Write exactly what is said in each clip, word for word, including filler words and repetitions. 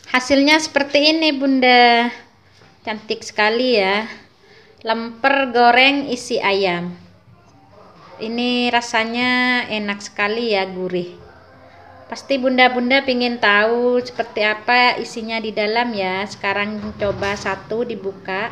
Hasilnya seperti ini Bunda, cantik sekali ya, lemper goreng isi ayam. Ini rasanya enak sekali ya, gurih. Pasti bunda-bunda pingin tahu seperti apa isinya di dalam ya. Sekarang coba satu dibuka.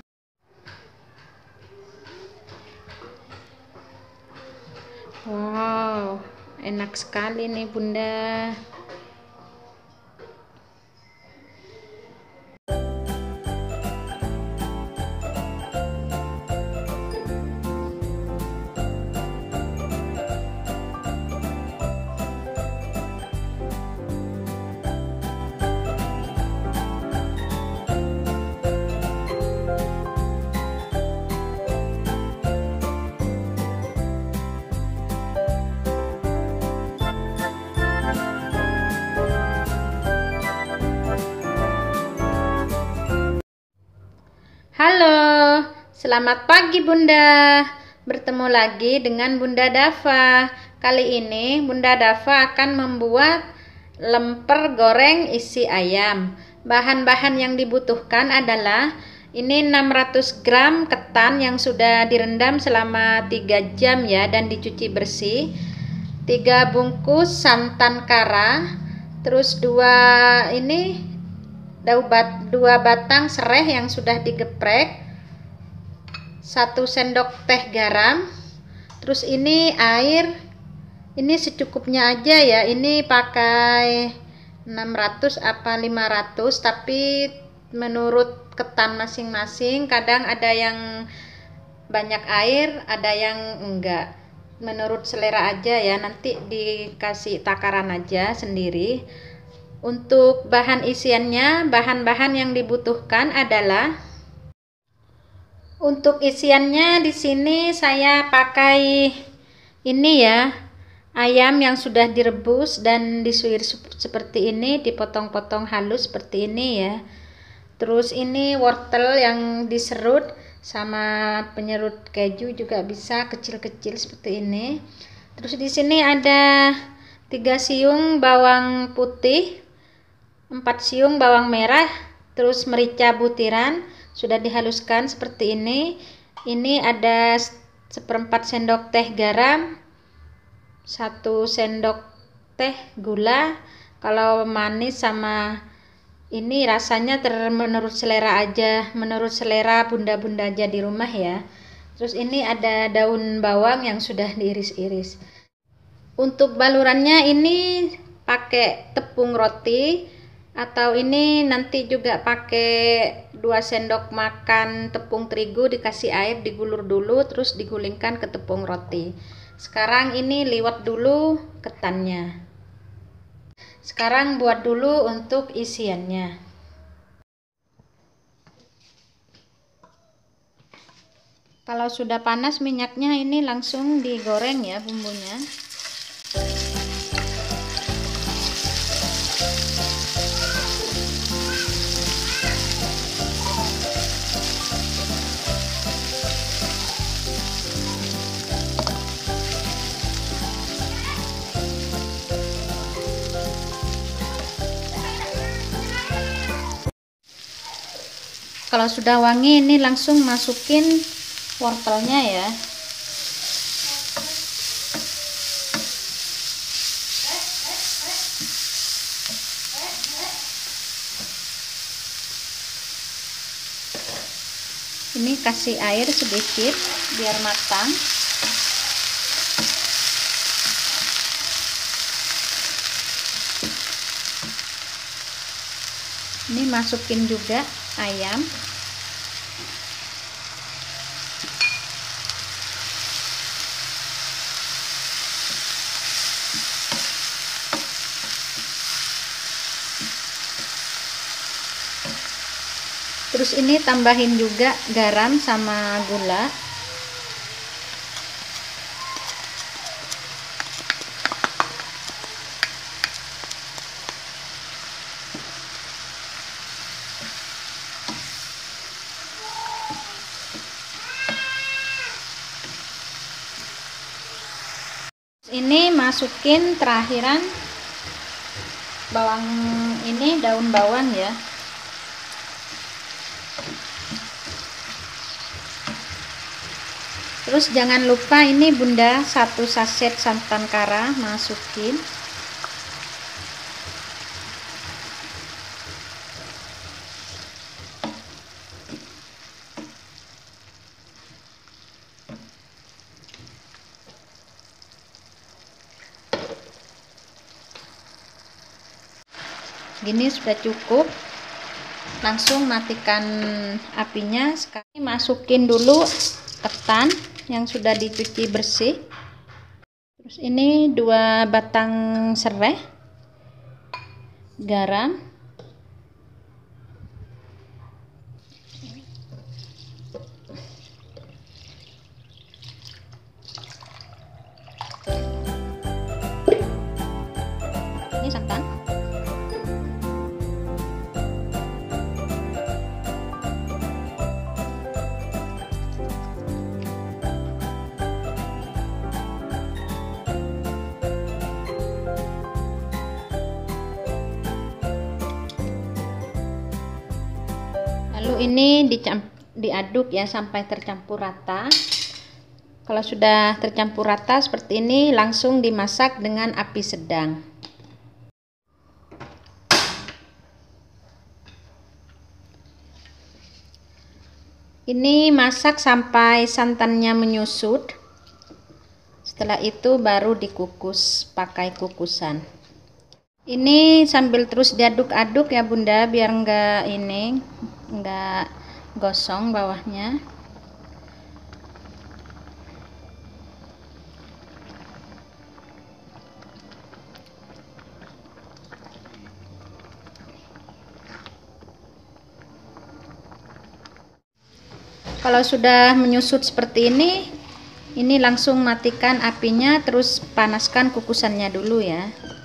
Wow, enak sekali nih bunda. Halo, selamat pagi Bunda. Bertemu lagi dengan Bunda Dava. Kali ini Bunda Dava akan membuat lemper goreng isi ayam. Bahan-bahan yang dibutuhkan adalah ini enam ratus gram ketan yang sudah direndam selama tiga jam ya dan dicuci bersih. tiga bungkus santan kara, terus dua ini dua batang serai yang sudah digeprek, satu sendok teh garam, terus ini air, ini secukupnya aja ya, ini pakai enam ratus apa lima ratus, tapi menurut ketan masing-masing, kadang ada yang banyak air, ada yang enggak, menurut selera aja ya, nanti dikasih takaran aja sendiri. Untuk bahan isiannya, bahan-bahan yang dibutuhkan adalah, untuk isiannya di sini saya pakai ini ya, ayam yang sudah direbus dan disuir seperti ini, dipotong-potong halus seperti ini ya. Terus ini wortel yang diserut sama penyerut keju juga bisa kecil-kecil seperti ini. Terus di sini ada tiga siung bawang putih, empat siung bawang merah, terus merica butiran sudah dihaluskan seperti ini. Ini ada seperempat sendok teh garam, satu sendok teh gula. Kalau manis sama ini rasanya ter menurut selera aja, menurut selera bunda-bunda aja di rumah ya. Terus ini ada daun bawang yang sudah diiris-iris. Untuk balurannya ini pakai tepung roti, atau ini nanti juga pakai dua sendok makan tepung terigu, dikasih air, digulur dulu, terus digulingkan ke tepung roti. Sekarang ini liwet dulu ketannya. Sekarang buat dulu untuk isiannya. Kalau sudah panas minyaknya, ini langsung digoreng ya bumbunya. Kalau sudah wangi, ini langsung masukin wortelnya ya. Ini kasih air sedikit biar matang. Ini masukin juga ayam. Terus ini tambahin juga garam sama gula. Ini masukin terakhiran bawang ini, daun bawang ya. Terus jangan lupa ini Bunda, satu saset santan kara masukin. Gini sudah cukup, langsung matikan apinya. Sekarang masukin dulu ketan yang sudah dicuci bersih. Terus ini dua batang serai, garam, ini santan, lalu ini diaduk ya sampai tercampur rata. Kalau sudah tercampur rata seperti ini, langsung dimasak dengan api sedang. Ini masak sampai santannya menyusut. Setelah itu baru dikukus pakai kukusan. Ini sambil terus diaduk-aduk ya Bunda, biar enggak ini enggak gosong bawahnya. Kalau sudah menyusut seperti ini, ini langsung matikan apinya, terus panaskan kukusannya dulu ya.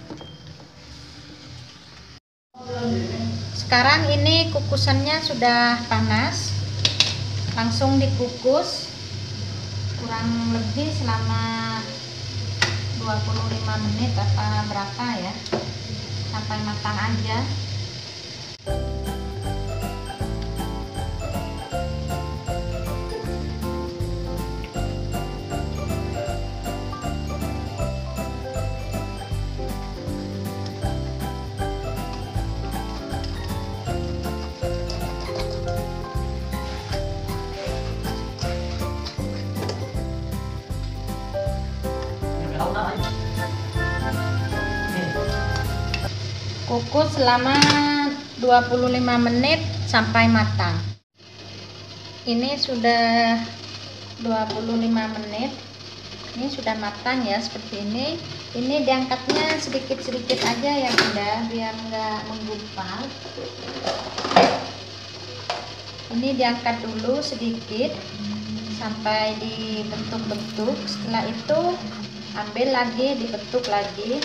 Sekarang ini kukusannya sudah panas, langsung dikukus kurang lebih selama dua puluh lima menit apa berapa ya, sampai matang aja. Kukus selama dua puluh lima menit sampai matang. Ini sudah dua puluh lima menit. Ini sudah matang ya seperti ini. Ini diangkatnya sedikit-sedikit aja ya Bunda, biar nggak menggumpal. Ini diangkat dulu sedikit sampai dibentuk-bentuk. Setelah itu ambil lagi, dibentuk lagi.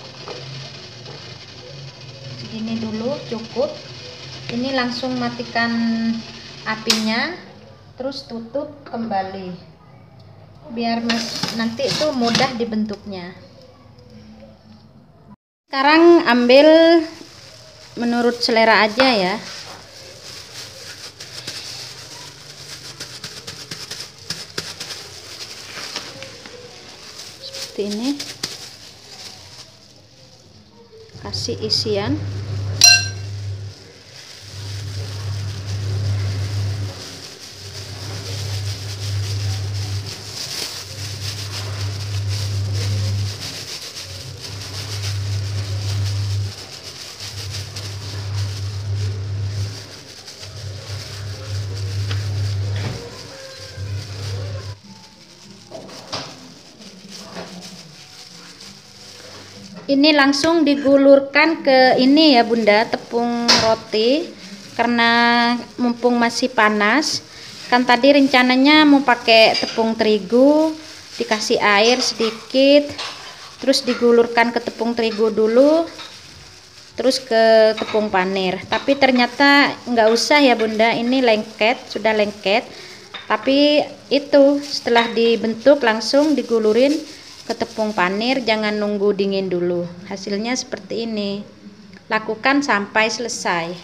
Ini dulu cukup. Ini langsung matikan apinya, terus tutup kembali biar mas, nanti itu mudah dibentuknya. Sekarang ambil menurut selera aja ya. Seperti ini, kasih isian. Ini langsung digulurkan ke ini ya Bunda, tepung roti, karena mumpung masih panas. Kan tadi rencananya mau pakai tepung terigu, dikasih air sedikit, terus digulurkan ke tepung terigu dulu, terus ke tepung panir. Tapi ternyata nggak usah ya Bunda, ini lengket, sudah lengket. Tapi itu setelah dibentuk langsung digulurin ke tepung panir, jangan nunggu dingin dulu. Hasilnya seperti ini. lakukan sampai selesai.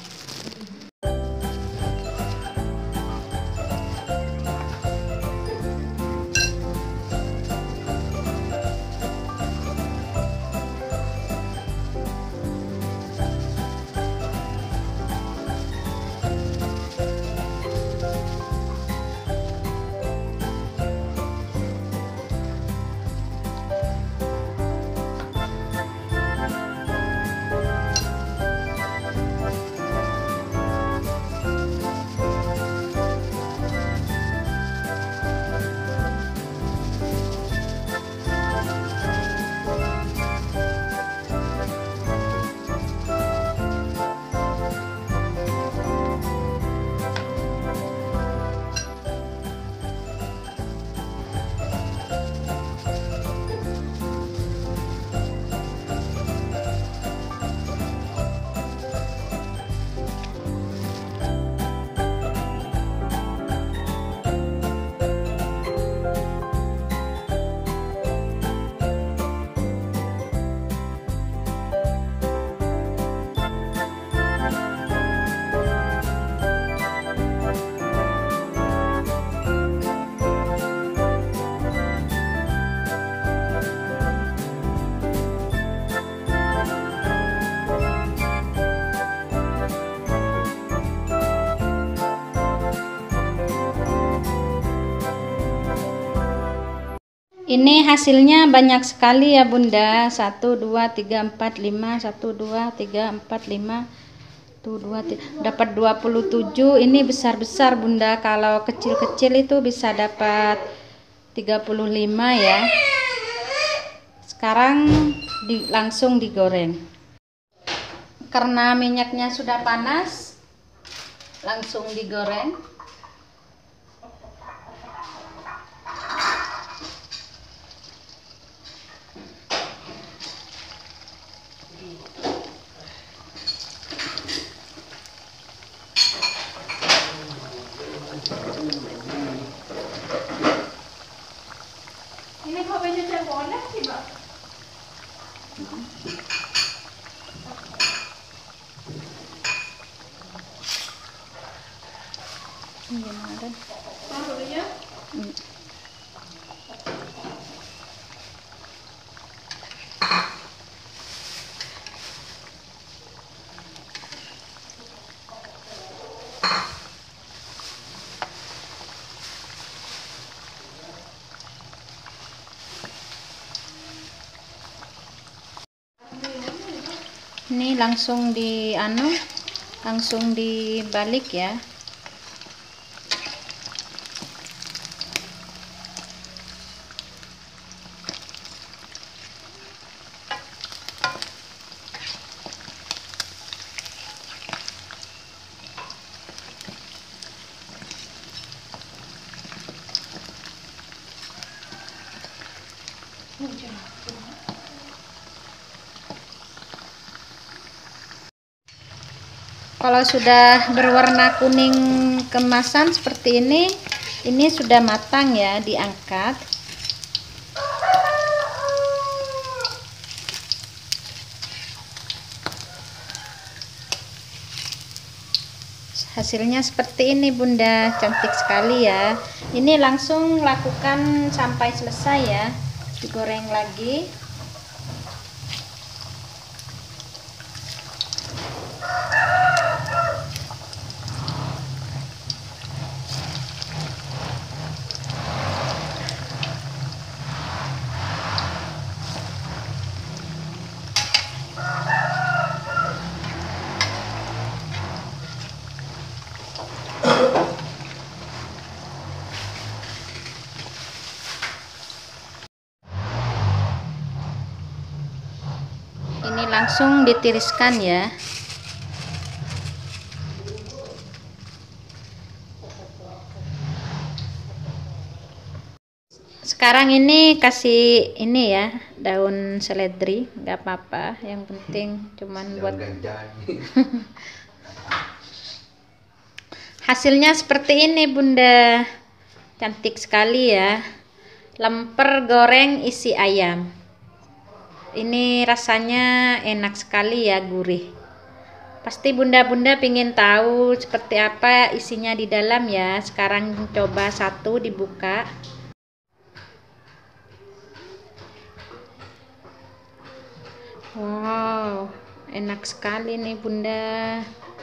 Ini hasilnya banyak sekali ya Bunda. satu, dua, tiga, empat, lima. satu, dua, tiga, empat, lima. satu, dua, tiga. Dapat dua puluh tujuh. Ini besar-besar Bunda. Kalau kecil-kecil itu bisa dapat tiga puluh lima ya. Sekarang di, langsung digoreng. Karena minyaknya sudah panas, langsung digoreng. Ini kopinya saya boleh sih, Mbak. Gimana? Taruh ya. Hmm. Ini langsung di anu, langsung dibalik ya. Kalau sudah berwarna kuning kemasan seperti ini, ini sudah matang ya, diangkat. Hasilnya seperti ini Bunda, cantik sekali ya. Ini langsung lakukan sampai selesai ya, digoreng lagi. Ini langsung ditiriskan ya. Sekarang ini kasih ini ya, daun seledri, nggak apa-apa, yang penting cuman buat hasilnya seperti ini Bunda, cantik sekali ya, lemper goreng isi ayam. Ini rasanya enak sekali ya, gurih. Pasti bunda-bunda pingin tahu seperti apa isinya di dalam ya. Sekarang coba satu dibuka. Wow, enak sekali nih bunda.